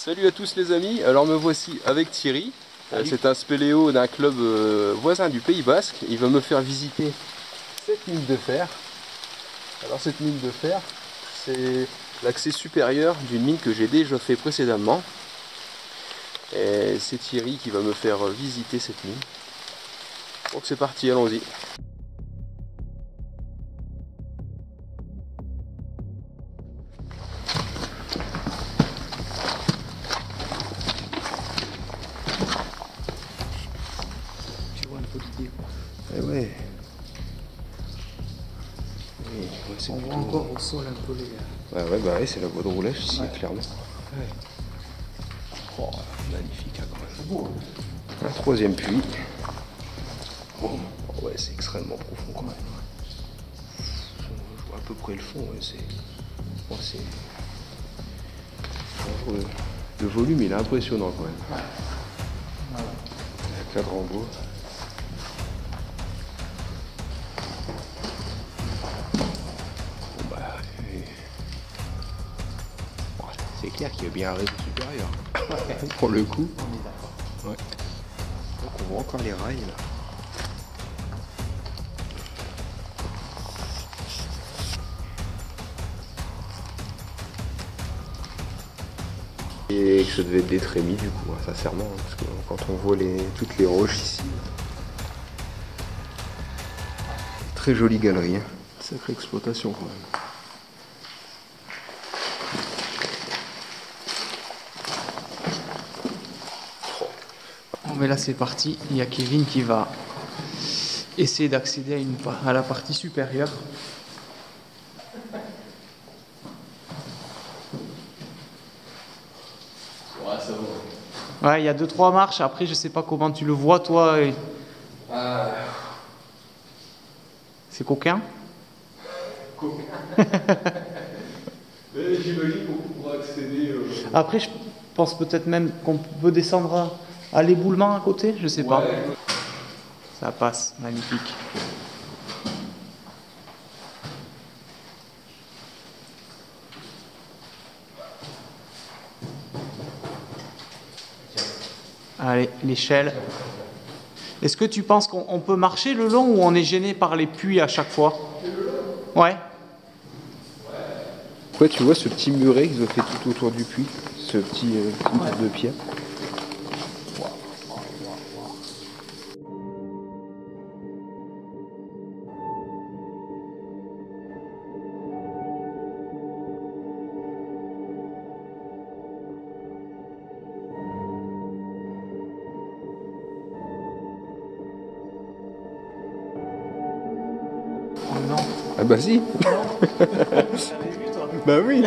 Salut à tous les amis, alors me voici avec Thierry. C'est un spéléo d'un club voisin du Pays Basque. Il va me faire visiter cette mine de fer. Alors cette mine de fer, c'est l'accès supérieur d'une mine que j'ai déjà fait précédemment. Et c'est Thierry qui va me faire visiter cette mine. Donc c'est parti, allons-y. Eh ouais. Oui, on voit encore au sol un peu les... Ouais, bah ouais, c'est la voie de roulage ici, ouais. Clairement. Ouais. Oh, magnifique, hein, quand même. C'est beau, hein. Un troisième puits. Oh, ouais, c'est extrêmement profond quand même. Je vois à peu près le fond, ouais, c'est... Oh, le volume, il est impressionnant quand même. Ouais. Voilà. Un cadre en bois. C'est clair qu'il y a bien un réseau supérieur. Ouais. Pour le coup. On est d'accord. Ouais. Donc on voit encore les rails là. Et que ça devait être des trémies du coup, hein, sincèrement, hein, parce que quand on voit toutes les roches ici. Très jolie galerie, hein. Sacrée exploitation quand même. Mais là c'est parti, il y a Kevin qui va essayer d'accéder à la partie supérieure. Ouais, ça va. Ouais, il y a 2-3 marches, après je sais pas comment tu le vois toi. Et... C'est coquin. Coquin. Mais j'imagine qu'on pourra accéder... Après je pense peut-être même qu'on peut descendre à l'éboulement à côté, je sais pas. Ça passe, magnifique. Allez, l'échelle. Est-ce que tu penses qu'on peut marcher le long ou on est gêné par les puits à chaque fois? Ouais. Ouais, tu vois ce petit muret qu'ils ont fait tout autour du puits, ce petit mur de pierre. Oh non. Ah bah si. T'avais vu toi? Bah oui.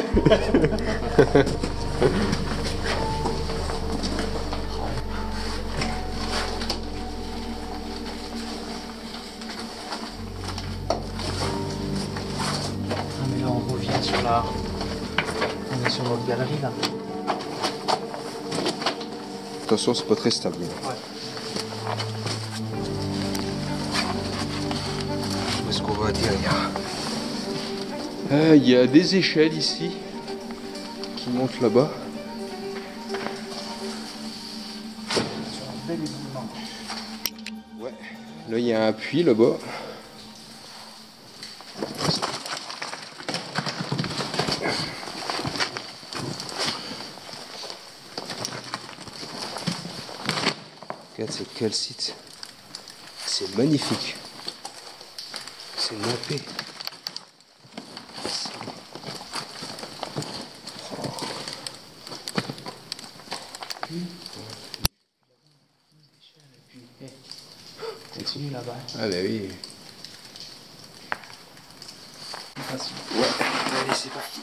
Ah mais là on revient sur la... On est sur notre galerie là. Attention, c'est pas très stable. Ouais. Où est-ce qu'on va atterrir? Il y a des échelles ici qui montent là-bas. Sur un bel éboulement. Ouais. Là, il y a un puits là-bas. Regarde cette calcite. C'est magnifique. C'est nappé. Continue là-bas. Ah bah oui. Ouais. Allez, c'est parti.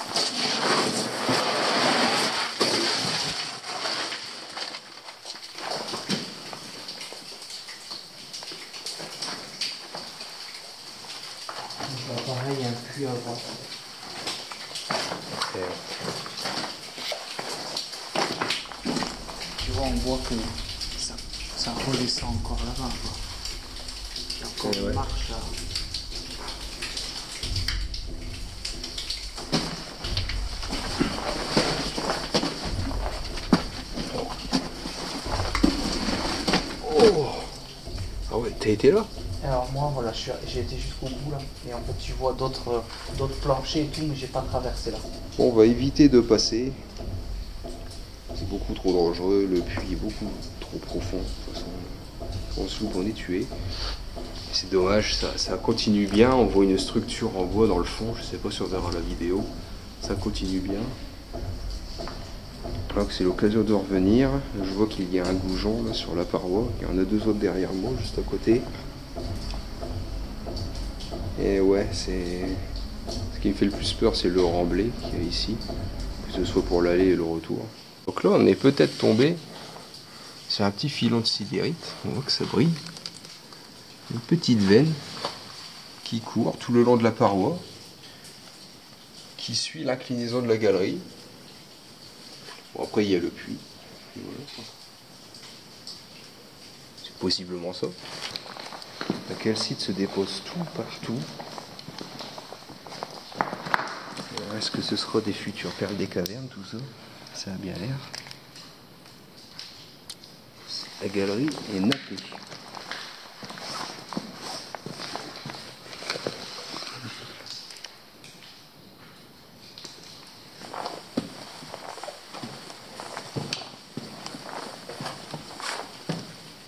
Pareil, il y a un puits à droite. Tu vois, on voit que ça redescend encore là-bas. Il y a encore une marche là. T'as été là? Alors moi, voilà, j'ai été jusqu'au bout là. Et en fait, tu vois d'autres planchers et tout, mais j'ai pas traversé là. Bon, on va éviter de passer. C'est beaucoup trop dangereux, le puits est beaucoup trop profond. De toute façon, on se loupe, on est tué. C'est dommage, ça continue bien. On voit une structure en bois dans le fond. Je sais pas si on verra la vidéo. Ça continue bien. Je crois que c'est l'occasion de revenir. Je vois qu'il y a un goujon là sur la paroi. Il y en a deux autres derrière moi, juste à côté. Et ouais, c'est... Ce qui me fait le plus peur, c'est le remblai qu'il y a ici. Que ce soit pour l'aller et le retour. Donc là, on est peut-être tombé sur un petit filon de sidérite. On voit que ça brille. Une petite veine qui court tout le long de la paroi, qui suit l'inclinaison de la galerie. Bon, après, il y a le puits. Voilà. C'est possiblement ça. La calcite se dépose tout partout. Est-ce que ce sera des futures perles des cavernes, tout ça? Ça a bien l'air. La galerie est nappée.